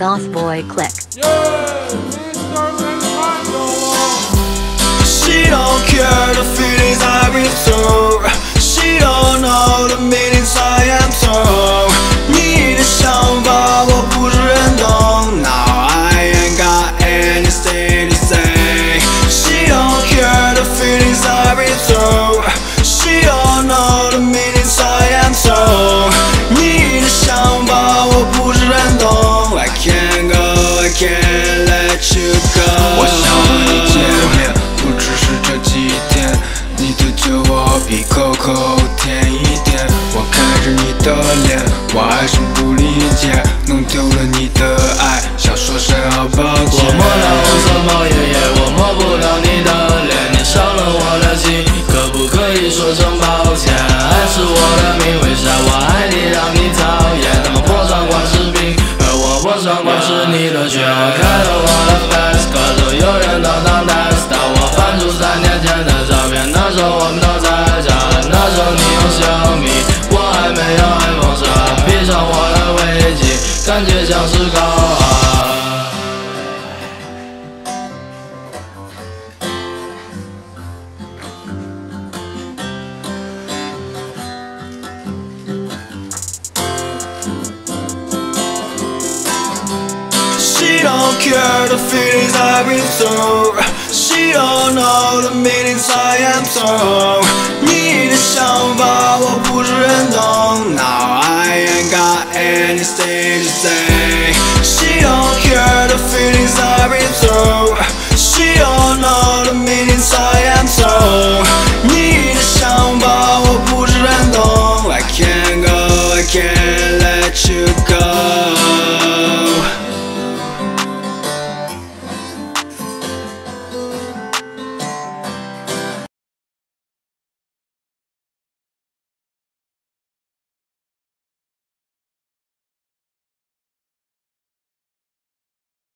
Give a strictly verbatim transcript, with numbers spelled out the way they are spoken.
Goth Boy Click. She don't care the feelings I've been through. She don't know the meanings I am through. 你的想法我不是很懂。Now I ain't got anything to say. She don't care the feelings I've been through. She don't know the meanings I am through. 你的想法我不是很懂。I can't go, I can't let you go. 我想和你见面，不只是这几天。你的酒窝比 Coco 甜一点。我看着你的脸，我还是不理解，弄丢了你的爱，想说声好抱歉。 我摸了红色毛爷爷，我摸不了你的脸，你伤了我的心，可不可以说声抱歉？爱是我的命，为啥我爱你让你讨厌？那么破窗光是病，而我破窗光是你的血。我开了我的 fast， 可是有人都当 test， 当我翻出三年前的照片，那时候我们都在家，那时候你用小米，我还没有 iPhone 十二，披上我的围巾，感觉像是高二。 She don't care the feelings I've been through. She don't know the meanings I am through. 你的